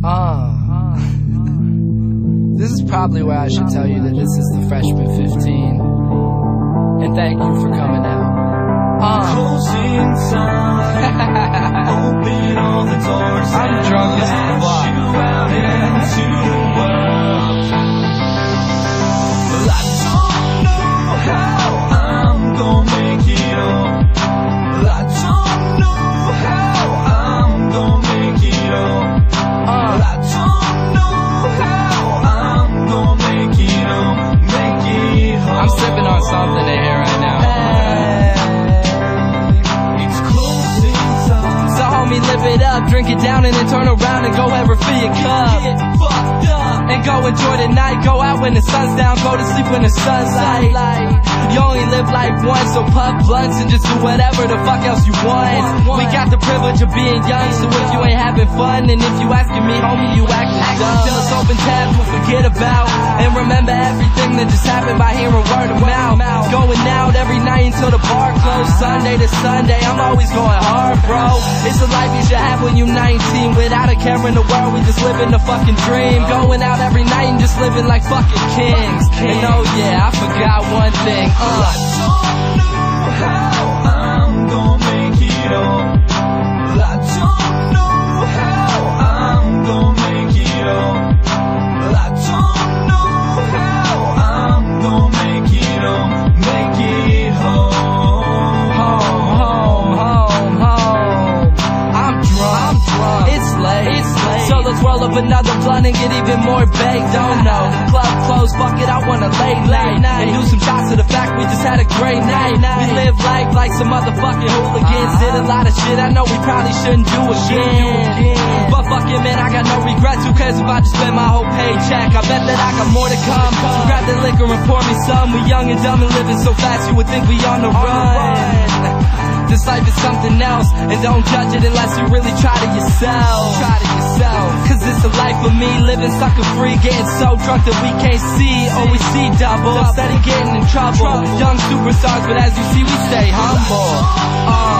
This is probably where I should tell you that this is the Freshman 15. And thank you for coming out. Closing time, open all the doors. I'm drunk as fuck. You out into the world. Well, I don't know how I'm gonna make it on. Well, I don't know how I'm gonna make it on. Well, I don't know how I'm gonna make it on. Make it home. I'm sipping on something in here right now. Live it up, drink it down, and then turn around and go and refill your cup. Get fucked up and go enjoy the night. Go out when the sun's down, go to sleep when the sun's light. You only live life once, so puff blunts and just do whatever the fuck else you want. We got the privilege of being young, so if you ain't having fun, and if you asking me, homie, you acting dumb. Till it's open tabs, we'll forget about and remember everything that just happened by hearing word of mouth. Going out every night until the bar closed, Sunday to Sunday. I'm always going hard, bro. It's a life you should have when you're 19, without a care in the world. We just living the fucking dream, going out every night and just living like fucking kings. And oh yeah, I forgot one thing. I don't know how I'm gonna make it on. Well, I don't know how I'm gonna make it on. Well, I don't know how I'm gonna make it on. Make it home. Home, home, home. I'm drunk. It's late. So let's roll up another blunt and get even more baked. Don't know. The club closed, fuck it, I want a late night. And do some shots to the fact we just had a great night. We live life like some motherfucking hooligans. Did a lot of shit I know we probably shouldn't do again. But fuck it, man, I got no regrets. Who cares if I just spend my whole paycheck? I bet that I got more to come. So grab the liquor and pour me some. We young and dumb and living so fast you would think we on the run. This life is something else, and don't judge it unless you really try to yourself. Cause it's a life of me, living sucker free, getting so drunk that we can't see, or we see double, steady getting in trouble. Young superstars, but as you see, we stay humble.